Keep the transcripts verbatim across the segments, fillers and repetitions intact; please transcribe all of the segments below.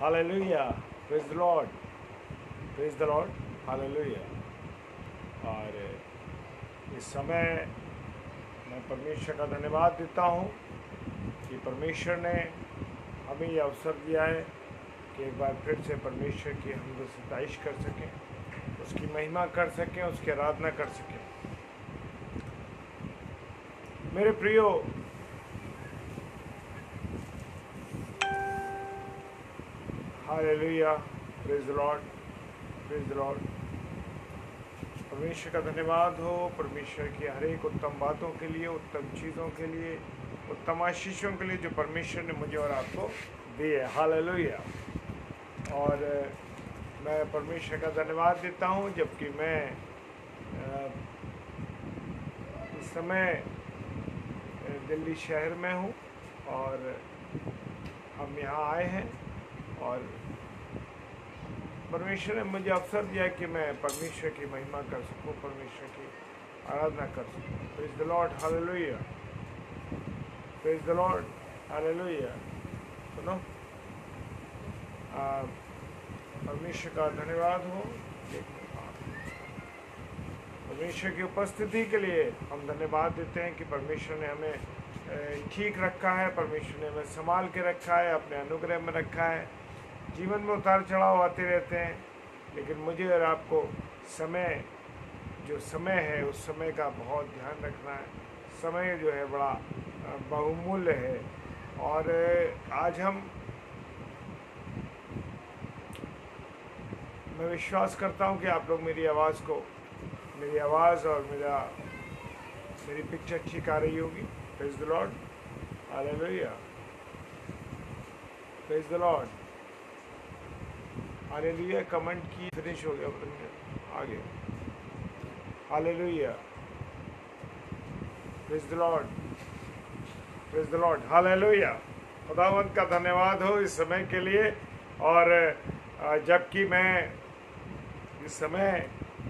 Hallelujah, praise the Lord, praise the Lord, hallelujah. और इस समय मैं परमेश्वर का धन्यवाद देता हूँ कि परमेश्वर ने हमें यह अवसर दिया है कि एक बार फिर से परमेश्वर की हम सताइश कर सकें, उसकी महिमा कर सकें, उसकी आराधना कर सकें। मेरे प्रियो, hallelujah, praise the Lord, praise the Lord. परमेश्वर का धन्यवाद हो, परमेश्वर की हर एक उत्तम बातों के लिए, उत्तम चीज़ों के लिए, उत्तम आशीषों के लिए जो परमेश्वर ने मुझे और आपको दिए। हालेलुया। और मैं परमेश्वर का धन्यवाद देता हूँ जबकि मैं इस समय दिल्ली शहर में हूँ और हम यहाँ आए हैं और परमेश्वर ने मुझे अवसर दिया कि मैं परमेश्वर की महिमा कर सकूं, परमेश्वर की आराधना कर सकूं। Praise the Lord, hallelujah, praise the Lord, hallelujah. सुनो, परमेश्वर का धन्यवाद हो। परमेश्वर की उपस्थिति के लिए हम धन्यवाद देते हैं कि परमेश्वर ने हमें ठीक रखा है, परमेश्वर ने हमें संभाल के रखा है, अपने अनुग्रह में रखा है। जीवन में उतार चढ़ाव आते रहते हैं, लेकिन मुझे और आपको समय जो समय है उस समय का बहुत ध्यान रखना है। समय जो है बड़ा बहुमूल्य है। और आज हम मैं विश्वास करता हूं कि आप लोग मेरी आवाज़ को मेरी आवाज़ और मेरा मेरी पिक्चर ठीक आ रही होगी। Praise the Lord, hallelujah, praise the Lord, hallelujah. Comment की फिनिश हो गया, आगे। Hallelujah, praise the Lord, praise the Lord, hallelujah. खुदावंत का धन्यवाद हो इस समय के लिए। और जबकि मैं इस समय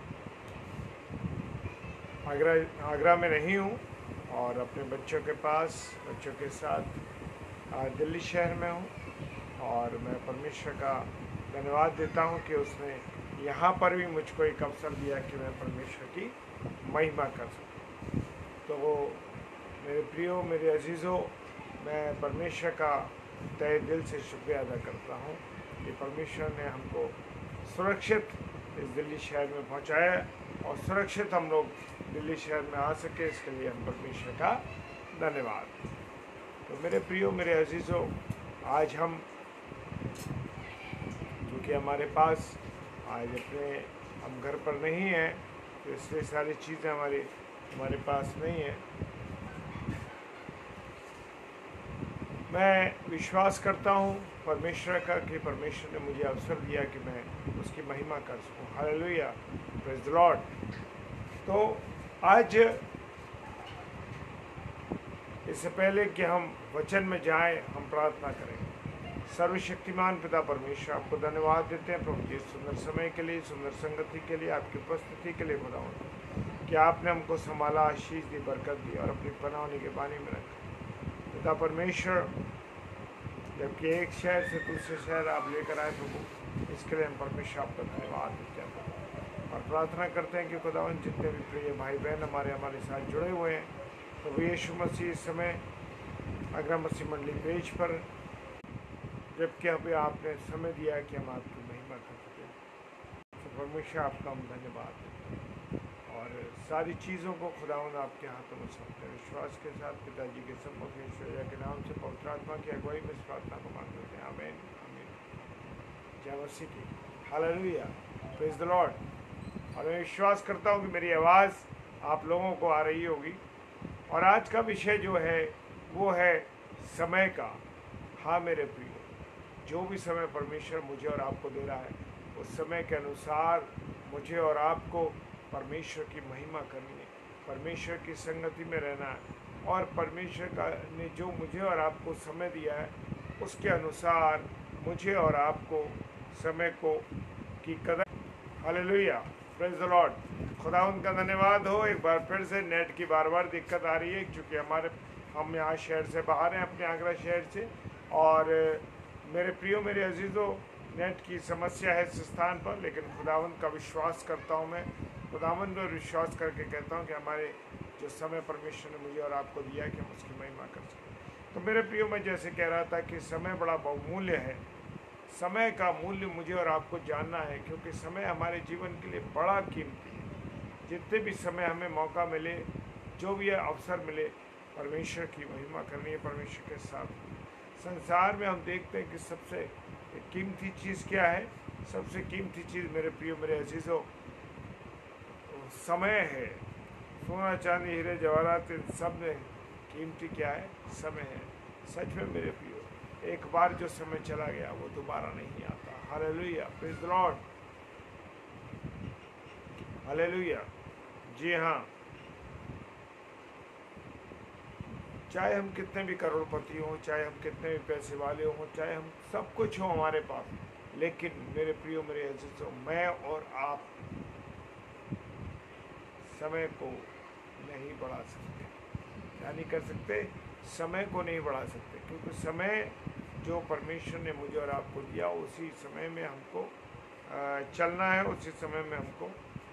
आगरा आगरा में नहीं हूँ और अपने बच्चों के पास बच्चों के साथ दिल्ली शहर में हूँ, और मैं परमेश्वर का धन्यवाद देता हूँ कि उसने यहाँ पर भी मुझको एक अवसर दिया कि मैं परमेश्वर की महिमा कर सकूँ। तो वो मेरे प्रियो, मेरे अजीज़ों, मैं परमेश्वर का तहे दिल से शुक्रिया अदा करता हूँ कि परमेश्वर ने हमको सुरक्षित इस दिल्ली शहर में पहुँचाया और सुरक्षित हम लोग दिल्ली शहर में आ सके, इसके लिए हम परमेश्वर का धन्यवाद। तो मेरे प्रियो, मेरे अजीज़ों, आज हम क्योंकि हमारे पास आज अपने हम घर पर नहीं हैं, तो इसलिए सारी चीज़ें हमारी हमारे पास नहीं है। मैं विश्वास करता हूँ परमेश्वर का कि परमेश्वर ने मुझे अवसर दिया कि मैं उसकी महिमा कर सकूँ। Hallelujah, praise the Lord. तो आज इससे पहले कि हम वचन में जाएं, हम प्रार्थना करेंगे। सर्वशक्तिमान पिता परमेश्वर, आपको धन्यवाद देते हैं प्रभु जी, सुंदर समय के लिए, सुंदर संगति के लिए, आपकी उपस्थिति के लिए खुदावंद कि आपने हमको संभाला, आशीष दी, बरकत दी और अपनी पनाह के पानी में रखा। पिता परमेश्वर, जबकि एक शहर से दूसरे शहर आप लेकर आए प्रभु, इसके लिए हम परमेश्वर आपका धन्यवाद देते हैं और प्रार्थना करते हैं कि खुदावंद जितने भी प्रिय भाई बहन हमारे हमारे साथ जुड़े हुए हैं, तो यीशु मसीह इस समय आगरा मसीह मंडली पेज पर, जबकि अभी आपने समय दिया है कि हम आपकी महिमा कर सकें, तो परमेश्वर आपका हम धन्यवाद देते हैं और सारी चीज़ों को खुदावंद आपके हाथों में सौंपते हैं। विश्वास के साथ पिताजी के सम्मुख ईश्वर के नाम से पवित्र आत्मा की अगुवाई में इस प्रार्थना को मांग लेते हैं। आमीन, आमीन। जय मसीह की, हालेलुया, प्रेज द लॉर्ड। और मैं विश्वास करता हूँ कि मेरी आवाज़ आप लोगों को आ रही होगी। और आज का विषय जो है वो है समय का। हाँ मेरे प्रिय, जो भी समय परमेश्वर मुझे और आपको दे रहा है, उस समय के अनुसार मुझे और आपको परमेश्वर की महिमा करनी है, परमेश्वर की संगति में रहना है और परमेश्वर का ने जो मुझे और आपको समय दिया है उसके अनुसार मुझे और आपको समय को की कदर। Hallelujah, praise the Lord. खुदावंद का धन्यवाद हो। एक बार फिर से नेट की बार बार दिक्कत आ रही है क्योंकि हमारे हम यहाँ शहर से बाहर हैं, अपने आगरा शहर से, और मेरे प्रियो, मेरे अजीज़ों, नेट की समस्या है इस स्थान पर, लेकिन खुदावंद का विश्वास करता हूँ मैं। खुदावंद पर विश्वास करके कहता हूँ कि हमारे जो समय परमेश्वर ने मुझे और आपको दिया है कि हम उसकी महिमा कर सकें। तो मेरे प्रियो, मैं जैसे कह रहा था कि समय बड़ा बहुमूल्य है। समय का मूल्य मुझे और आपको जानना है, क्योंकि समय हमारे जीवन के लिए बड़ा कीमती है। जितने भी समय हमें मौका मिले, जो भी अवसर मिले, परमेश्वर की महिमा करनी है, परमेश्वर के साथ। संसार में हम देखते हैं कि सबसे कीमती चीज़ क्या है? सबसे कीमती चीज़ मेरे प्रियो, मेरे अजीज़ों, समय है। सोना चांदी हीरे जवाहरात, इन सब में कीमती क्या है? समय है। सच में मेरे प्रियो, एक बार जो समय चला गया वो दोबारा नहीं आता। Hallelujah, praise the Lord, hallelujah. जी हाँ, चाहे हम कितने भी करोड़पति हों, चाहे हम कितने भी पैसे वाले हों, चाहे हम सब कुछ हो हमारे पास, लेकिन मेरे प्रियो, मेरे अजीज़ों, मैं और आप समय को नहीं बढ़ा सकते। क्या नहीं कर सकते? समय को नहीं बढ़ा सकते, क्योंकि समय जो परमेश्वर ने मुझे और आपको दिया, उसी समय में हमको चलना है, उसी समय में हमको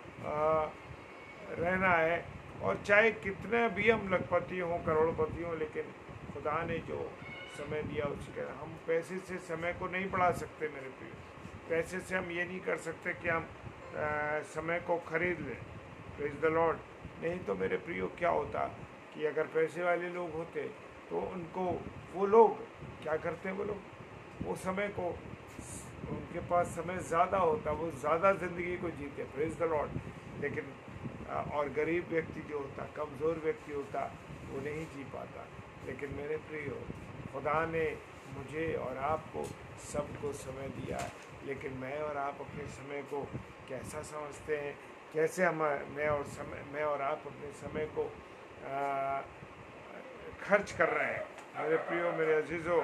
रहना है। और चाहे कितने भी हम लखपति हों, करोड़पति हों, लेकिन खुदा ने जो समय दिया उसके, हम पैसे से समय को नहीं बढ़ा सकते मेरे प्रिय। पैसे से हम ये नहीं कर सकते कि हम आ, समय को खरीद लें। Praise the Lord. नहीं तो मेरे प्रियो क्या होता कि अगर पैसे वाले लोग होते तो उनको, वो लोग क्या करते, वो लोग वो समय को, उनके पास समय ज़्यादा होता, वो ज़्यादा ज़िंदगी को जीते। Praise the Lord. लेकिन और गरीब व्यक्ति जो होता, कमज़ोर व्यक्ति होता, वो नहीं जी पाता। लेकिन मेरे प्रियो, खुदा ने मुझे और आपको सबको समय दिया है, लेकिन मैं और आप अपने समय को कैसा समझते हैं? कैसे हम मैं और समय मैं और आप अपने समय को आ, खर्च कर रहे हैं? मेरे प्रियो, मेरे अजीज़ों,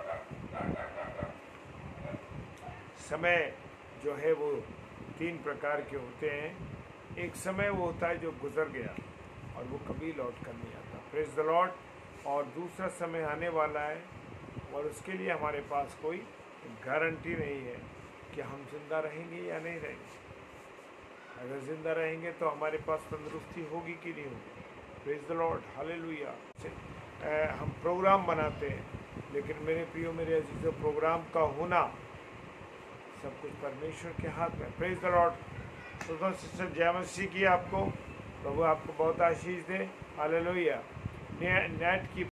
समय जो है वो तीन प्रकार के होते हैं। एक समय वो होता है जो गुजर गया और वो कभी लौट कर नहीं आता। Praise the Lord. और दूसरा समय आने वाला है, और उसके लिए हमारे पास कोई गारंटी नहीं है कि हम जिंदा रहेंगे या नहीं रहेंगे। अगर जिंदा रहेंगे तो हमारे पास तंदुरुस्ती होगी कि नहीं होगी। Praise the Lord, hallelujah. हम प्रोग्राम बनाते हैं, लेकिन मेरे प्रियो, मेरे अजीज़ों, प्रोग्राम का होना सब कुछ परमेश्वर के हाथ में। Praise the Lord. तो सिस्टर जय मसीह की आपको, प्रभु आपको बहुत आशीष दे। हालेलुया। नेट की